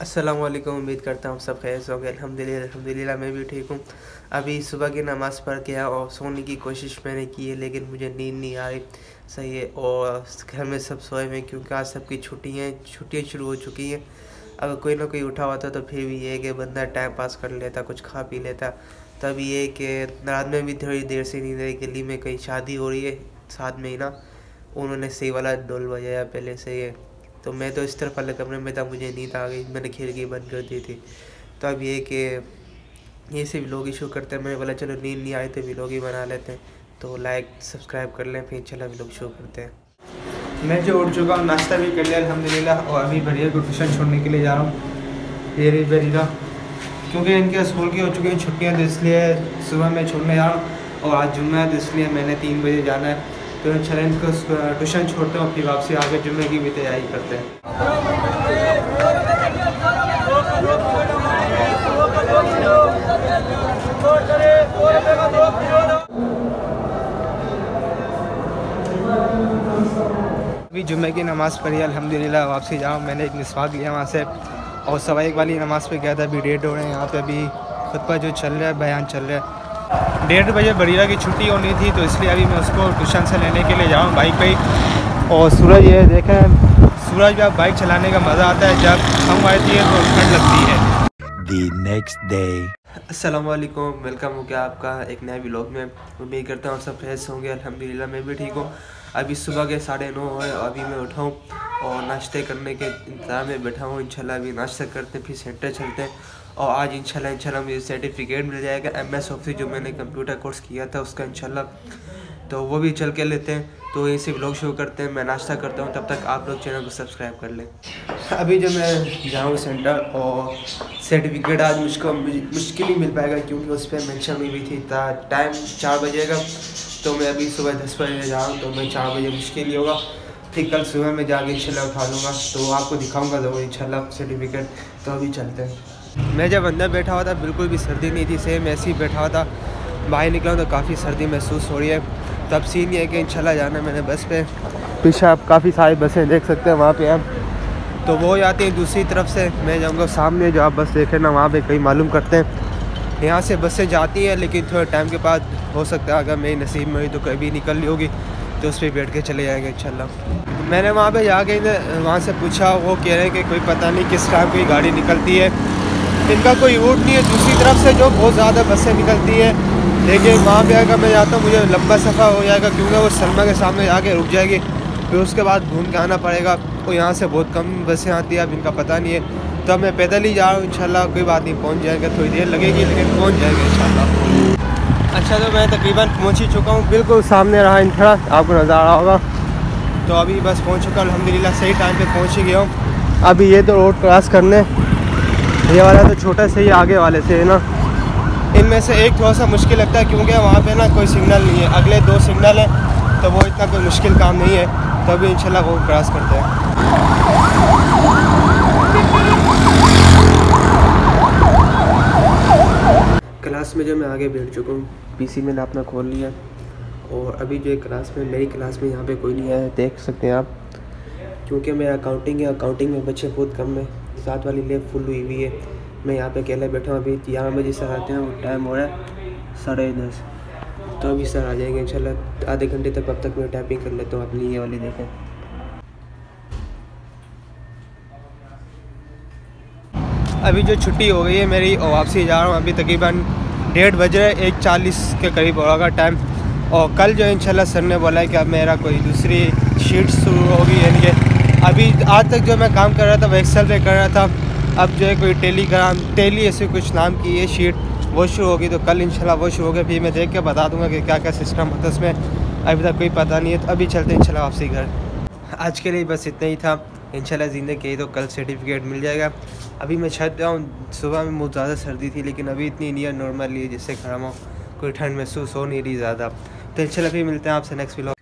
अस्सलामुअलैकुम। उम्मीद करता हूँ सब खैर होंगे। अल्हम्दुलिल्लाह मैं भी ठीक हूँ। अभी सुबह की नमाज़ पढ़ के और सोने की कोशिश मैंने की है, लेकिन मुझे नींद नहीं आ रही सही है। और घर में सब सोए हुए क्योंकि आज सबकी छुट्टियाँ शुरू हो चुकी हैं। अगर कोई ना कोई उठा होता तो फिर भी ये कि बंदा टाइम पास कर लेता, कुछ खा पी लेता। तब ये कि रात में भी थोड़ी देर से नींद आई। गली में कहीं शादी हो रही है साथ में ही ना, उन्होंने सही वाला ढोल बजाया पहले से ही। तो मैं तो इस तरफ वाले कमरे में था, मुझे नींद आ गई, मैंने खिड़की बंद कर दी थी। तो अब ये कि ये से व्लॉग इशू करते हैं, मैंने बोला चलो नींद नहीं आई तो व्लॉग ही बना लेते हैं। तो लाइक सब्सक्राइब कर लें, फिर चलो व्लॉग शुरू करते हैं। मैं जो उठ चुका हूँ, नाश्ता भी कर लिया अल्हम्दुलिल्लाह, और अभी बढ़िया को ट्यूशन छोड़ने के लिए जा रहा हूँ। ये बढ़िया क्योंकि इनके स्कूल की हो चुकी हैं छुट्टियाँ, तो इसलिए सुबह मैं छोड़ने जा रहा हूँ। और आज जुम्मा है तो इसलिए मैंने 3 बजे जाना है। तो चलें इनको ट्यूशन छोड़ते हैं, फिर वापसी आगे जुम्मे की भी तैयारी करते हैं। अभी जुम्मे की नमाज़ पढ़ी अल्हम्दुलिल्लाह, वापसी जाऊँ। मैंने एक मिसवाक लिया वहाँ से, और सवाइक वाली नमाज़ पे गया था। अभी 1:30 हो रहे हैं। यहाँ पे अभी खुतबा जो चल रहा है, बयान चल रहा है। 1:30 बजे बढ़िया की छुट्टी होनी थी, तो इसलिए अभी मैं उसको ट्यूशन से लेने के लिए जाऊँ बाइक पे ही। और सूरज ये देखें, सूरज में बाइक चलाने का मज़ा आता है। जब हम आती है तो ठंड लगती है। The next day. अस्सलामुअलैकुम, वेलकम हो गया आपका एक नए व्लॉग में। उम्मीद करता हूँ सब फ्रेश होंगे। अल्हम्दुलिल्लाह मैं भी ठीक हूँ। अभी सुबह के 9:30 हुए, अभी मैं उठा हूँ और नाश्ते करने के इंतज़ार में बैठा हूँ। इंशाल्लाह अभी नाश्ता करते हैं, फिर सेंटर चलते हैं। और आज इंशाल्लाह मुझे सर्टिफिकेट मिल जाएगा MS ऑफिस, जो मैंने कंप्यूटर कोर्स किया था उसका इंशाल्लाह। तो वो भी चल के लेते हैं। तो यहीं से व्लॉग शुरू करते हैं। मैं नाश्ता करता हूँ, तब तक आप लोग चैनल को सब्सक्राइब कर लें। अभी जब मैं जाऊँ सेंटर, और सर्टिफिकेट आज मुझको मुश्किल ही मिल पाएगा, क्योंकि उस पर मेंशन हुई भी थी टाइम 4 बजे का। तो मैं अभी सुबह 10 बजे जाऊँ तो मैं 4 बजे मुश्किल ही होगा। फिर कल सुबह में जाके इंशाल्लाह उठा लूँगा, तो आपको दिखाऊँगा ज़रूर इंशाल्लाह सर्टिफिकेट। तो अभी चलते हैं। मैं जब अंदर बैठा हुआ था बिल्कुल भी सर्दी नहीं थी, सेम ऐसे ही बैठा हुआ था। बाहर निकला तो काफ़ी सर्दी महसूस हो रही है। तब सीन ये है कि इंशाल्लाह जाना है मैंने बस पे। पीछे आप काफ़ी सारी बसें देख सकते हैं वहाँ पे आप, तो वो आती हैं दूसरी तरफ से। मैं जाऊँगा सामने, जो आप बस देखें ना वहाँ पे कहीं मालूम करते हैं। यहाँ से बसें जाती हैं, लेकिन थोड़े टाइम के बाद हो सकता है अगर मेरी नसीब में हुई तो कभी निकल ली होगी, तो उस पर बैठ के चले जाएंगे इंशाल्लाह। मैंने वहाँ पे जाके वहाँ से पूछा, वो कह रहे हैं कि कोई पता नहीं किस टाइम कोई गाड़ी निकलती है, इनका कोई रूट नहीं है। दूसरी तरफ से जो बहुत ज़्यादा बसें निकलती है, लेकिन वहाँ पे अगर मैं जाता हूँ मुझे लंबा सफ़र हो जाएगा, क्योंकि वो सलमा के सामने जाके रुक जाएगी, फिर उसके बाद घूम के आना पड़ेगा। और यहाँ से बहुत कम बसें आती है, अब इनका पता नहीं है। तो अब मैं पैदल ही जा रहा हूँ इंशाल्लाह, कोई बात नहीं, पहुँच जाएगा। थोड़ी देर लगेगी लेकिन पहुँच जाएगा इंशाल्लाह। अच्छा, तो मैं तकरीबन पहुँच ही चुका हूँ। बिल्कुल सामने रहा इंथड़ा, आपको नज़र आ रहा होगा। तो अभी बस पहुँच चुका अल्हम्दुलिल्लाह, सही टाइम पर पहुँच ही गया हूँ। अभी ये तो रोड क्रॉस करने, ये वाला तो छोटा से ही आगे वाले से है ना, इनमें से एक थोड़ा सा मुश्किल लगता है, क्योंकि वहाँ पे ना कोई सिग्नल नहीं है। अगले 2 सिग्नल हैं, तो वो इतना कोई मुश्किल काम नहीं है। तो अभी इंशाल्लाह वो क्रॉस करते हैं। क्लास में जो मैं आगे बैठ चुका हूँ, PC मैंने अपना खोल लिया। और अभी जो क्लास में, मेरी क्लास में यहाँ पे कोई नहीं है, देख सकते हैं आप, क्योंकि मेरा अकाउंटिंग है। अकाउंटिंग में बच्चे बहुत कम है, साथ वाली लैब फुल हुई हुई है। मैं यहाँ पे अकेले बैठा हूँ। अभी 11 बजे सर आते हैं, वो टाइम हो रहा है 10:30। तो अभी सर आ जाएंगे इंशाल्लाह आधे घंटे तक। अब तक मैं टाइपिंग कर लेता हूँ अपनी ये वाली, देखें। अभी जो छुट्टी हो गई है मेरी, और वापसी जा रहा हूँ। अभी तकरीबन 1:30 बजे, 1:40 के करीब होगा टाइम। और कल जो इंशाल्लाह सर ने बोला है कि अब मेरा कोई दूसरी शीट शुरू होगी, यानी कि अभी आज तक जो मैं काम कर रहा था वो एक्सेल पे कर रहा था। अब जो है कोई टेली ऐसे कुछ नाम की ये शीट, वो शुरू होगी। तो कल इंशाल्लाह वो शुरू होगी, फिर मैं देख के बता दूंगा कि क्या क्या सिस्टम होता है उसमें। अभी तक कोई पता नहीं है। तो अभी चलते हैं इंशाल्लाह वापसी घर। आज के लिए बस इतना ही था। इंशाल्लाह ज़िंदगी है तो कल सर्टिफिकेट मिल जाएगा। अभी मैं छत पे हूँ। सुबह में बहुत ज़्यादा सर्दी थी, लेकिन अभी इतनी नहीं है, नॉर्मली जिससे खड़ा हूँ, कोई ठंड महसूस हो नहीं रही ज़्यादा। तो इंशाल्लाह फिर मिलते हैं आपसे नेक्स्ट व्लॉग।